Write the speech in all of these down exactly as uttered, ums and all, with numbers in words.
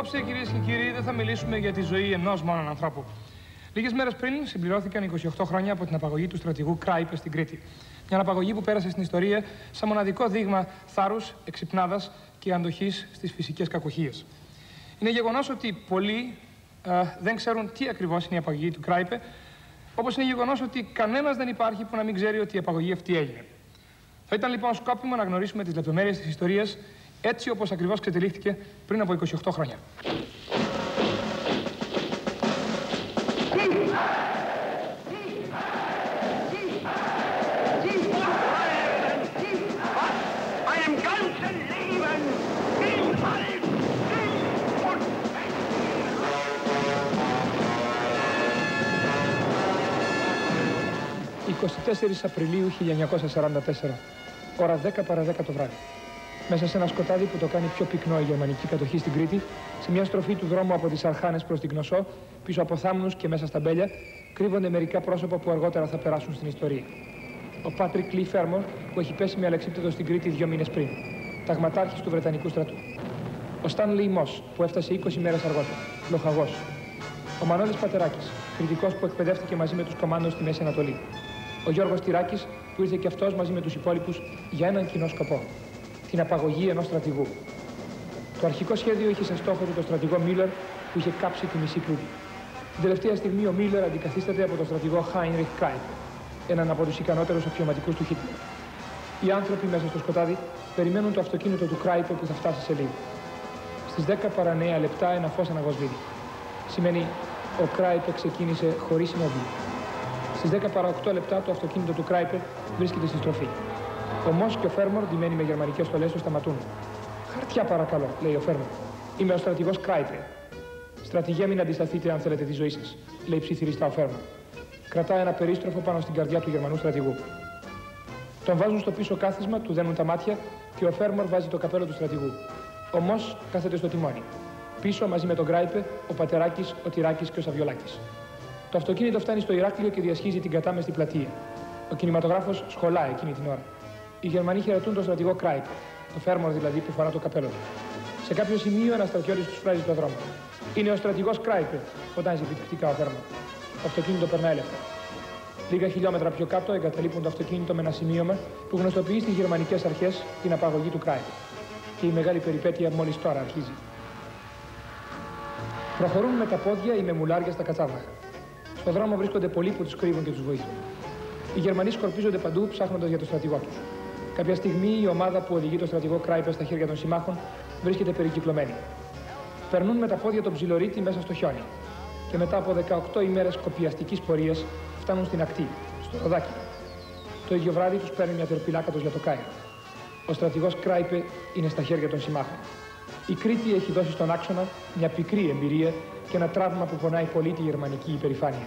Απόψε, κυρίες και κύριοι, δεν θα μιλήσουμε για τη ζωή ενός μόνον ανθρώπου. Λίγες μέρες πριν συμπληρώθηκαν είκοσι οκτώ χρόνια από την απαγωγή του στρατηγού Κράιπε στην Κρήτη. Μια απαγωγή που πέρασε στην ιστορία σαν μοναδικό δείγμα θάρρους, εξυπνάδας και αντοχής στις φυσικές κακουχίες. Είναι γεγονός ότι πολλοί ε, δεν ξέρουν τι ακριβώς είναι η απαγωγή του Κράιπε, όπως είναι γεγονός ότι κανένας δεν υπάρχει που να μην ξέρει ότι η απαγωγή αυτή έγινε. Θα ήταν λοιπόν σκόπιμο να γνωρίσουμε τις λεπτομέρειες της ιστορίας έτσι όπως ακριβώς ξετυλίχθηκε πριν από είκοσι οκτώ χρόνια. εικοστή τέταρτη Απριλίου χίλια εννιακόσια σαράντα τέσσερα, ώρα δέκα παρά δέκα το βράδυ. Μέσα σε ένα σκοτάδι που το κάνει πιο πυκνό η γερμανική κατοχή στην Κρήτη, σε μια στροφή του δρόμου από τις Αρχάνες προς την Κνωσό, πίσω από θάμνους και μέσα στα μπέλια, κρύβονται μερικά πρόσωπα που αργότερα θα περάσουν στην ιστορία. Ο Πάτρικ Λι Φέρμορ, που έχει πέσει με αλεξίπτωτο στην Κρήτη δύο μήνες πριν, ταγματάρχης του Βρετανικού στρατού. Ο Στάνλεϊ Μος, που έφτασε είκοσι μέρες αργότερα, λοχαγός. Ο Μανώλης Πατεράκης, κριτικός που εκπαιδεύτηκε μαζί με τους κομμάντος στη Μέση Ανατολή. Ο Γιώργος Τυράκης, που ήρθε και αυτός μαζί με τους υπόλοιπους για έναν κοινό σκοπό: την απαγωγή ενός στρατηγού. Το αρχικό σχέδιο είχε σε στόχο του τον στρατηγό Μίλλερ, που είχε κάψει τη μισή Κρήτη. Την τελευταία στιγμή ο Μίλλερ αντικαθίσταται από τον στρατηγό Χάινριχ Κράιπε, έναν από τους ικανότερους αξιωματικούς του Χίτλερ. Οι άνθρωποι μέσα στο σκοτάδι περιμένουν το αυτοκίνητο του Κράιπε που θα φτάσει σε λίγο. Στις δέκα παρά εννέα λεπτά ένα φως αναγοσβήνει. Σημαίνει ο Κράιπε ξεκίνησε χωρίς συνοδεία. Στις δέκα παρά οκτώ λεπτά το αυτοκίνητο του Κράιπε βρίσκεται στη στροφή. Ο Μος και ο Φέρμορ, ντυμένοι με γερμανικές στολές, το σταματούν. «Χαρτιά παρακαλώ», λέει ο Φέρμορ. «Είμαι ο στρατηγός Κράιπε». «Στρατηγέ, μην αντισταθείτε αν θέλετε τη ζωή σας», λέει ψιθυριστά ο Φέρμορ. Κρατά ένα περίστροφο πάνω στην καρδιά του Γερμανού στρατηγού. Τον βάζουν στο πίσω κάθισμα, του δένουν τα μάτια και ο Φέρμορ βάζει το καπέλο του στρατηγού. Ο Μος κάθεται στο τιμόνι. Πίσω, μαζί με τον Κράιπε, ο Πατεράκης, ο Τυράκης και ο Σαβιολάκης. Το αυτοκίνητο φτάνει στο Ηράκλειο και διασχίζει την κατάμεστη πλατεία. Ο κινηματογράφος σχολάει εκείνη την ώρα. Οι Γερμανοί χαιρετούν τον στρατηγό Κράιπε, το Φέρμορ δηλαδή που φορά το καπέλο του. Σε κάποιο σημείο ένα στρατιώτης του φράζει το δρόμο. «Είναι ο στρατηγός Κράιπε», φωτάζει επιτακτικά ο Φέρμορ. Το αυτοκίνητο περνά ελεύθερα. Λίγα χιλιόμετρα πιο κάτω εγκαταλείπουν το αυτοκίνητο με ένα σημείωμα που γνωστοποιεί στις γερμανικές αρχές την απαγωγή του Κράιπε. Και η μεγάλη περιπέτεια μόλις τώρα αρχίζει. Προχωρούν με τα πόδια ή με μουλάρια στα κατσάβραχα. Στο δρόμο βρίσκονται πολλοί που τους κρύβουν και τους βοηθούν. Οι Γερμανοί σκορπίζονται παντού ψάχνοντας για τον στρατηγό τους. Κάποια στιγμή η ομάδα που οδηγεί τον στρατηγό Κράιπε στα χέρια των συμμάχων βρίσκεται περικυκλωμένη. Περνούν με τα πόδια τον ψιλορίτη μέσα στο χιόνι. Και μετά από δεκαοκτώ ημέρες κοπιαστικής πορείας φτάνουν στην ακτή, στο Ροδάκι. Το ίδιο βράδυ τους παίρνει μια τερπιλάκατος για το Κάιρο. Ο στρατηγός Κράιπε είναι στα χέρια των συμμάχων. Η Κρήτη έχει δώσει στον άξονα μια πικρή εμπειρία και ένα τραύμα που πονάει πολύ τη γερμανική υπερηφάνεια.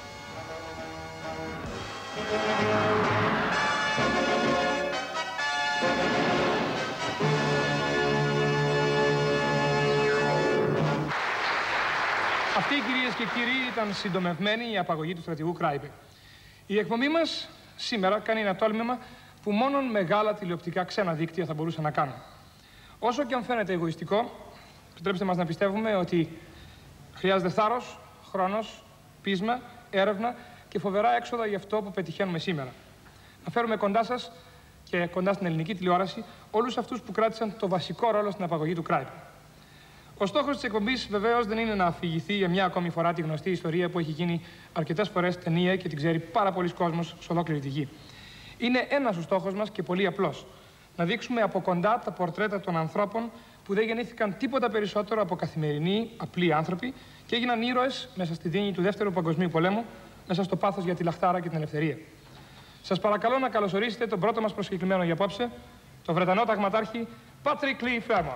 Αυτή, κυρίες και κύριοι, ήταν συντομευμένη η απαγωγή του στρατηγού Κράιπε. Η εκπομπή μας σήμερα κάνει ένα τόλμημα που μόνο μεγάλα τηλεοπτικά ξένα δίκτυα θα μπορούσαν να κάνουν. Όσο και αν φαίνεται εγωιστικό, επιτρέψτε μας να πιστεύουμε ότι χρειάζεται θάρρος, χρόνος, πείσμα, έρευνα και φοβερά έξοδα για αυτό που πετυχαίνουμε σήμερα. Να φέρουμε κοντά σας και κοντά στην ελληνική τηλεόραση όλους αυτούς που κράτησαν το βασικό ρόλο στην απαγωγή του Κράιπε. Ο στόχος της εκπομπής βεβαίως δεν είναι να αφηγηθεί για μια ακόμη φορά τη γνωστή ιστορία που έχει γίνει αρκετές φορές ταινία και την ξέρει πάρα πολλοί κόσμος σε ολόκληρη τη γη. Είναι ένας ο στόχος μας και πολύ απλός. Να δείξουμε από κοντά τα πορτρέτα των ανθρώπων που δεν γεννήθηκαν τίποτα περισσότερο από καθημερινοί, απλοί άνθρωποι και έγιναν ήρωες μέσα στη δίνη του Δεύτερου Παγκοσμίου Πολέμου, μέσα στο πάθος για τη λαχτάρα και την ελευθερία. Σας παρακαλώ να καλωσορίσετε τον πρώτο μας προσκεκλημένο για απόψε, τον Βρετανό ταγματάρχη Πάτρικ Λι Φέρμορ.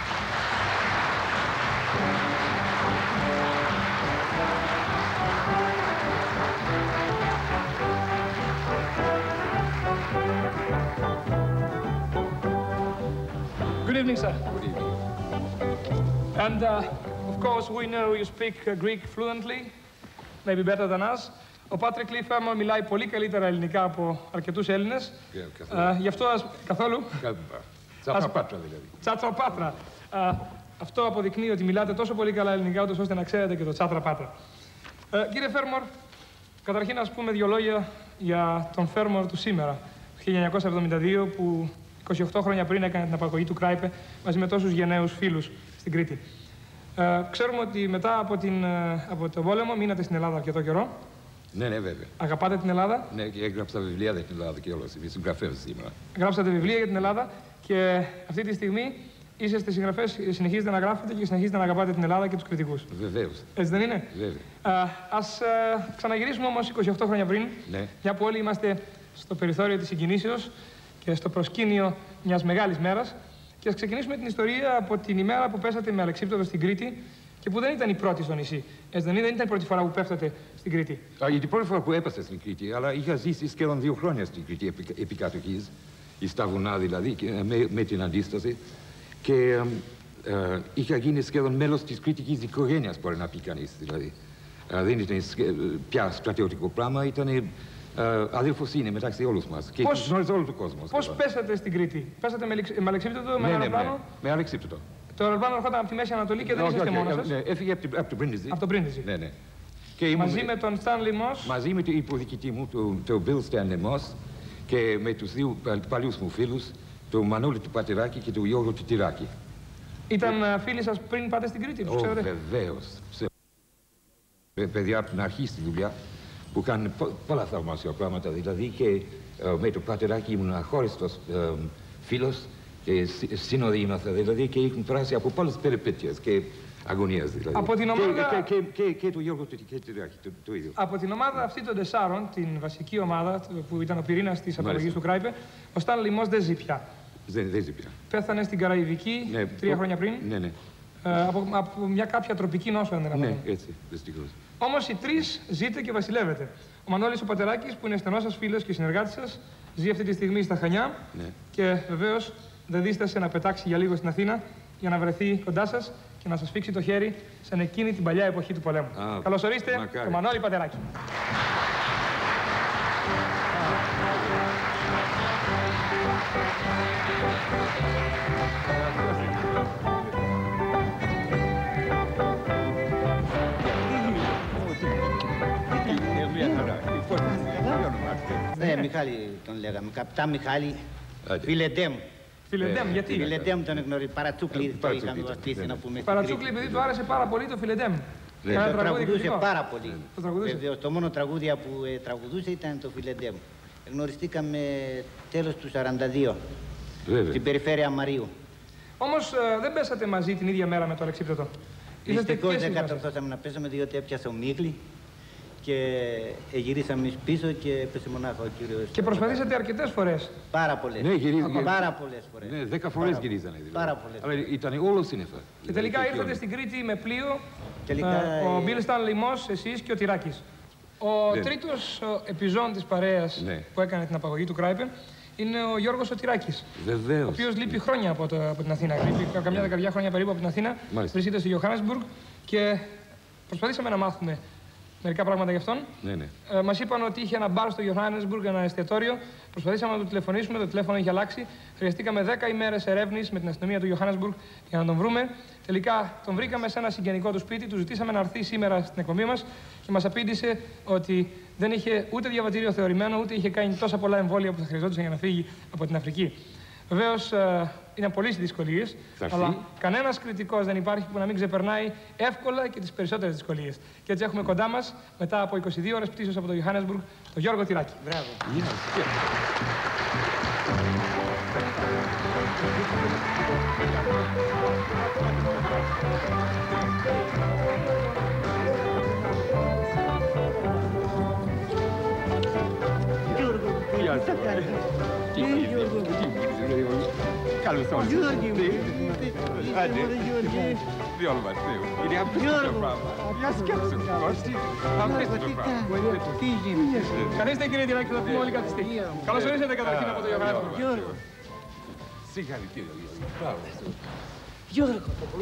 Good evening, sir. Good evening. And uh, of course, we know you speak uh, Greek fluently, maybe better than us. Ο Πάτρικ Λι Φέρμορ μιλάει πολύ καλύτερα ελληνικά από αρκετούς Έλληνες. Yeah, uh, γι' αυτό ας... καθόλου. Τσατσαπάτρα δηλαδή. Τσατσαπάτρα. Uh, Αυτό αποδεικνύει ότι μιλάτε τόσο πολύ καλά ελληνικά, ούτως ώστε να ξέρετε και το τσάτρα πάτα. Ε, κύριε Φέρμορ, καταρχήν να σας πούμε δύο λόγια για τον Φέρμορ του σήμερα, το χίλια εννιακόσια εβδομήντα δύο, που είκοσι οκτώ χρόνια πριν έκανε την απαγωγή του Κράιπε μαζί με τόσους γενναίους φίλους στην Κρήτη. Ε, ξέρουμε ότι μετά από, την, από τον πόλεμο μείνατε στην Ελλάδα αρκετό καιρό. Ναι, ναι, βέβαια. Αγαπάτε την Ελλάδα. Ναι, και έγραψα βιβλία για την Ελλάδα και όλος. Είμαι συγγραφέας σήμερα. Γράψατε βιβλία για την Ελλάδα και αυτή τη στιγμή είσαστε συγγραφές, συνεχίζετε να γράφετε και συνεχίζετε να αγαπάτε την Ελλάδα και τους κριτικούς. Βεβαίως. Έτσι δεν είναι? Βέβαια. Α, ας α, ξαναγυρίσουμε όμως είκοσι οκτώ χρόνια πριν, ναι. μια που όλοι είμαστε στο περιθώριο της συγκινήσεως και στο προσκήνιο μιας μεγάλης μέρας. Και ας ξεκινήσουμε την ιστορία από την ημέρα που πέσατε με αλεξίπτωτο στην Κρήτη και που δεν ήταν η πρώτη στο νησί. Έτσι δεν είναι, δεν ήταν η πρώτη φορά που πέφτατε στην Κρήτη. Α, η πρώτη φορά που έπεσα στην Κρήτη, αλλά είχα ζήσει σχεδόν δύο χρόνια στην Κρήτη επί, επί κατοχής, στα βουνά δηλαδή, με, με την αντίσταση. Και ε, ε, είχα γίνει σχεδόν μέλος της κριτικής οικογένειας, μπορεί να πει κανείς δηλαδή. Ε, δεν ήταν πια στρατιωτικό πράγμα, ήταν Uh, αδελφοσύνη μεταξύ όλους μας και πώς, γνώριζε όλο τον κόσμο. Πώς πέσατε στην Κρήτη? Πέσατε με, με αλεξίπτωτο, με ναι, αεροπλάνο? Ναι, ναι, με αλεξίπτωτο. Το αεροπλάνο ερχόταν από τη Μέση Ανατολή και δεν είσαστε okay, μόνος σας. Ναι, έφυγε από, από το Πρίντιζι. Από το Πρίντιζι. Ναι, ναι. Και μαζί ήμουν, με τον Στάνλι Μος. Μαζί με τον υποδιοικητή μου, τον το Bill Stanley Moss, και με τους δύο παλιούς μου φίλους, τον Μανώλη του Πατεράκη και τον Γιώργο του Τυράκη. Ήταν uh, φίλοι σας πριν πάτε στην Κρήτη, τους oh, ξέρετε? Βεβαίως. Παιδιά από την αρχή στη δουλειά, που κάνουν πολλά θαυμάσια πράγματα, δηλαδή και uh, με το Πατεράκι ήμουν αχώριστος uh, φίλος και σύνοδοι ήμαθα, δηλαδή και έχουν περάσει από πολλές περιπέτειες και αγωνίες, δηλαδή. Από την ομάδα... Και, και, και, και, και το Γιώργο του Τυράκη, το, το ίδιο. Από την ομάδα αυτή των τεσσάρων, την βασική ομάδα που ήταν ο πυρήνας της απαγωγής του Κράιπε, ο Στάνλι Μος δεν ζει πια. Δεν, δεν ζει πια. Πέθανε στην Καραϊβική ναι, τρία το... χρόνια πριν. Ναι, ναι. Ε, από, από μια κάποια τροπική νόσο, αν δεν ναι, έτσι, δυστυχώς. Όμως οι τρεις ζείτε και βασιλεύετε. Ο Μανώλης ο Πατεράκης, που είναι στενός σας φίλος και συνεργάτης σας, ζει αυτή τη στιγμή στα Χανιά. Ναι. Και βεβαίως δεν δίστασε να πετάξει για λίγο στην Αθήνα για να βρεθεί κοντά σας και να σας φίξει το χέρι σαν εκείνη την παλιά εποχή του πολέμου. Καλώς ορίστε, τον Μανώλη Πατεράκη. Ναι, Μιχάλη τον λέγαμε. Καπτά Μιχάλη Φιλεντέμ. Φιλεντέμ, γιατί? Φιλεντέμ τον γνωρίζει. Παρατσούκλι το είχαμε βαστήσει να πούμε. Παρατσούκλι, επειδή του άρεσε πάρα πολύ το Φιλεντέμ. Το τραγουδούσε πάρα πολύ. Βεβαίως, το μόνο τραγούδια που τραγουδούσε ήταν το Φιλεντέμ. Γνωριστήκαμε τέλος του σαράντα δύο, στην περιφέρεια Μαρίου. Όμως δεν πέσατε μαζί την ίδια μέρα με το αλεξίπτωτο. Δυστυχώς δεν κατορθώσαμε να πέσουμε διότι έπιασε ο Μίχλη και γυρίσαμε πίσω και έπεσε μονάχα ο κύριος. Και προσπαθήσατε αρκετές φορές. Πάρα πολλές. Ναι, γυρί... Πάρα πολλές φορές. Ναι, δέκα φορές πάρα... γυρίζανε. Δηλαδή. Πάρα πολλές. Αλλά ήταν όλο σύννεφα. Και τελικά ήρθατε όλο. Στην Κρήτη με πλοίο. Τελικά, ο Μπιλ Στάνλι Μος, εσείς και ο Τυράκης. Ο ναι. τρίτος επιζών της παρέας ναι. που έκανε την απαγωγή του Κράιπε είναι ο Γιώργος ο Τυράκης. Βεβαίως. Ο οποίος λείπει χρόνια από, το, από την Αθήνα. Λείπει καμιά δεκαετία χρόνια περίπου από την Αθήνα. Βρίσκεται στο Johannesburg και προσπαθήσαμε να μάθουμε μερικά πράγματα γι' αυτόν. Ναι, ναι. Ε, μας είπαν ότι είχε ένα μπαρ στο Johannesburg, ένα εστιατόριο. Προσπαθήσαμε να το τηλεφωνήσουμε, το τηλέφωνο είχε αλλάξει. Χρειαστήκαμε δέκα ημέρες ερεύνης με την αστυνομία του Johannesburg για να τον βρούμε. Τελικά τον βρήκαμε σε ένα συγγενικό του σπίτι, του ζητήσαμε να έρθει σήμερα στην εκπομπή μας και μας απήντησε ότι δεν είχε ούτε διαβατήριο θεωρημένο, ούτε είχε κάνει τόσα πολλά εμβόλια που θα χρειαζόντουσαν για να φύγει από την Αφρική. Βεβαίως ε, είναι πολλές οι δυσκολίες, αλλά κανένας κριτικός δεν υπάρχει που να μην ξεπερνάει εύκολα και τις περισσότερες δυσκολίες. Και έτσι έχουμε κοντά μας, μετά από είκοσι δύο ώρες πτήσεως από το Johannesburg, τον Γιώργο Τυράκη. Μπράβο. Yeah. Καλώς ήρθατε. Γιώργη μου. Άντε. Τι όλο μας, είναι απίστευτο πράγμα. Για σκέψου, Κώστη. Απίστευτο πράγμα. Τι γίνεται. Καθίστε κύριε Τυράκη, θα πούμε όλοι καθιστεί. Καλώς ορίσατε καταρχήν από το Johannesburg. Γιώργο. Συγχαρητήρια. Γιώργο.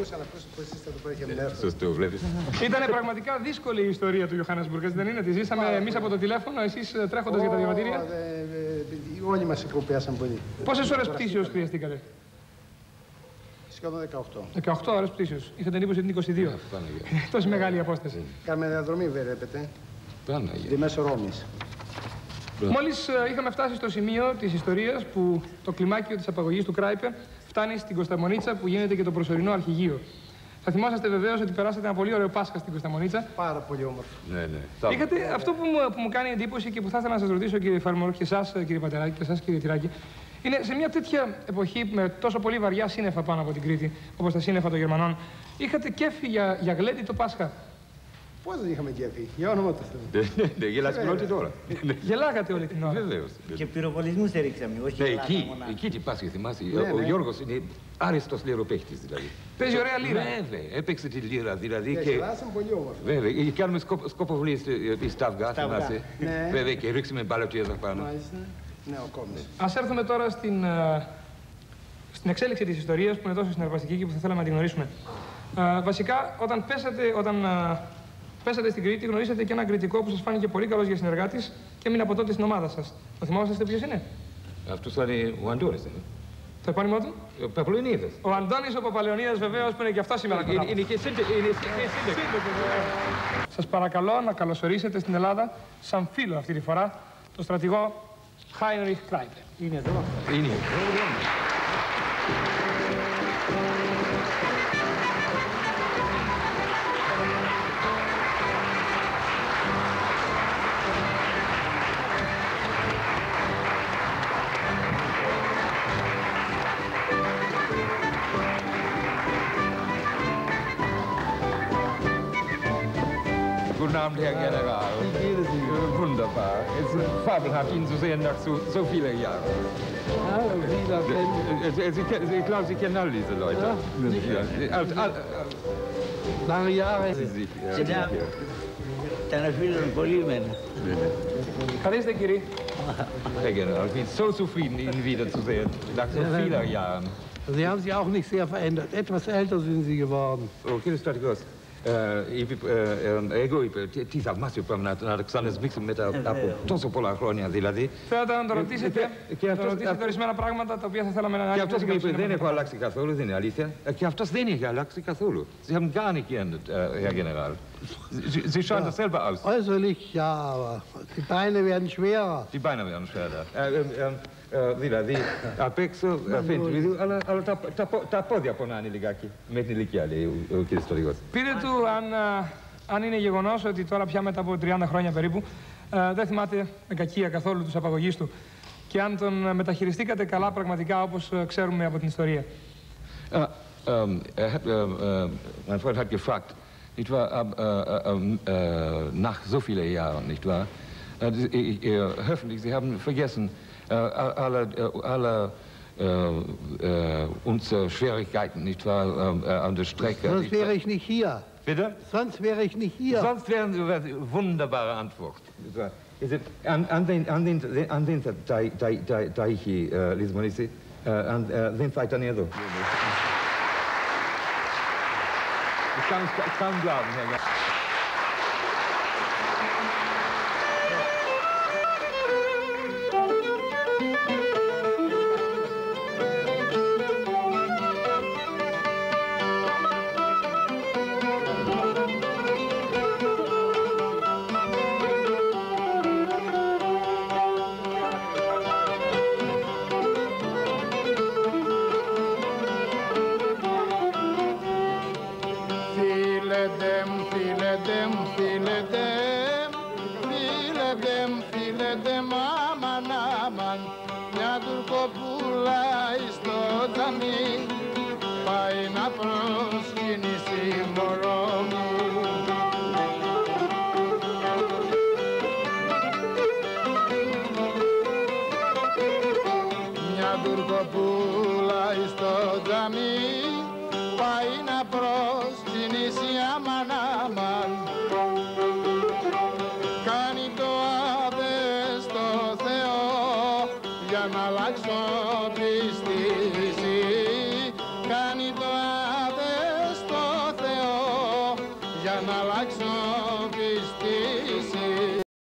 Σωστό, βλέπεις. Ήτανε πραγματικά δύσκολη η ιστορία του Johannesburg, δεν είναι? Τη ζήσαμε εμείς από το τηλέφωνο, εσείς τρέχοντας για τα διαβατήρια. Όλοι μας εκοπιάσαν πολύ. Πόσες ώρες πτήσεως χρειαστήκατε? σχεδόν δεκαοκτώ. δεκαοκτώ ώρες πτήσεως. Είχατε εντύπωση ότι είναι είκοσι δύο. Τόση μεγάλη η απόσταση. Κάνουμε διαδρομή, βλέπετε. Παναγία. Τη μέσω Ρώμης. Μόλις είχαμε φτάσει στο σημείο της ιστορίας που το κλιμάκιο της απαγωγής του Κράιπε φτάνει στην Κωνσταμονίτσα που γίνεται και το προσωρινό αρχηγείο. Θα θυμόσαστε βεβαίως ότι περάσατε ένα πολύ ωραίο Πάσχα στην Κωνσταμονίτσα. Πάρα πολύ όμορφο. Ναι, ναι. Είχατε αυτό που μου, που μου κάνει εντύπωση και που θα ήθελα να σας ρωτήσω, κύριε Φαρμορό, και εσάς, κύριε Πατεράκη, και εσάς, κύριε Τυράκη, είναι σε μια τέτοια εποχή με τόσο πολύ βαριά σύννεφα πάνω από την Κρήτη, όπως τα σύννεφα των Γερμανών, είχατε κέφι για, για γλέντι το Πάσχα. Πώς δεν είχαμε κέφι, για όνομα του Θεού. Ναι, γελάσαμε όλη την ώρα. Γελάγατε όλη την ώρα. Βεβαίως. Και πυροβολισμούς έριξαμε, όχι ναι, εκεί, εκεί τι Πάσχα θυμάσαι. Ναι, ο ναι. Γιώργος είναι άριστος λιροπαίχτης δηλαδή. Παίζει ωραία λίρα. Βέβαια, έπαιξε τη λίρα δηλαδή. Και γελάσαμε πολύ όμορφα. Βέβαια, και κάνουμε σκοποβολή στα αυγά, θυμάσαι. Βέβαια, και ρίξαμε μπαλωτιές πάνω. Μάλιστα. Ναι, ο κόμμης. Ας έρθουμε τώρα στην, στην εξέλιξη της ιστορίας που είναι τόσο συναρπαστική και που θα θέλαμε να τη γνωρίσουμε. Uh, βασικά, όταν πέσατε, όταν uh, πέσατε στην Κρήτη, γνωρίσατε και έναν κριτικό που σας φάνηκε πολύ καλός για συνεργάτης και έμεινε από τότε στην ομάδα σας. Το θυμόσαστε ποιος είναι? Αυτός είναι ο Αντώνης, είναι. Το επώνυμό του? Ο Παπαλεωνίδας. Ο Αντώνης ο Παπαλεωνίδας, βεβαίως, που είναι και αυτό σήμερα κοντά. Είναι και σύντεκος. Σας παρακαλώ να καλωσορίσετε στην Ελλάδα, σαν φίλο αυτή τη φορά, τον στρατηγό Heinrich Kreipe. Είναι εδώ. Είναι εδώ. Guten Abend, Herr General. Wie geht es Ihnen? Wunderbar. Es ist fabelhaft, Ihnen zu sehen nach so, so vielen Jahren. Ja, wieder kennen. Sie, Sie, ich glaube, Sie kennen all diese Leute. Ja, ja. All, all, Lange Jahre. Sie, Ja. Ήταν φίλος πολύ μένα. Καθίστε, κύριε. Herr General, ich bin so zufrieden, Ihnen wiederzusehen, nach so vielen Jahren. Sie haben sich auch nicht sehr verändert. Etwas älter sind Sie geworden. Oh, κύριε Στρατηγός, εγώ είπε, τι θαυμάσιο πράγμα να ξανασμίξουμε μετά από τόσο πολλά χρόνια δηλαδή. Θέλετε να το ρωτήσετε, να το ρωτήσετε ορισμένα πράγματα τα οποία θα θέλαμε να Και αυτός είπε, δεν έχω αλλάξει καθόλου, δεν είναι αλήθεια. Και αυτός δεν έχει αλλάξει καθόλου. Sie haben gar nicht geändert, Herr General. Sie, Sie schauen das selber aus. Äußerlich ja, aber die Beine werden schwerer. Die Beine werden schwerer. Δηλαδή, απ' έξω φαίνεται, αλλά, αλλά τα, τα, τα πόδια πονάνε λιγάκι. Με την ηλικία, λέει ο, ο κύριος Στρατηγός. Πείτε του αν, αν είναι γεγονός ότι τώρα πια μετά από τριάντα χρόνια περίπου δεν θυμάται με κακία καθόλου τους απαγωγής του και αν τον μεταχειριστήκατε καλά πραγματικά όπως ξέρουμε από την ιστορία. Uh, um, er hat, uh, uh, mein Freund hat gefragt, nicht wahr, uh, uh, uh, uh, nach so vielen Jahren, nicht wahr? Uh, uh, hoffentlich, Sie haben vergessen, Uh, alle, uh, alle uh, uh, unsere Schwierigkeiten, nicht wahr, uh, an der Strecke. Sonst wäre ich nicht hier. Bitte? Sonst wäre ich nicht hier. Sonst wären Sie eine wunderbare Antwort. An, an den, an den, an den Deichi, uh, Lisbonisi, uh, an den Faitanedo. Ich kann es kaum glauben, Herr Gast. να αλλάξω πιστή.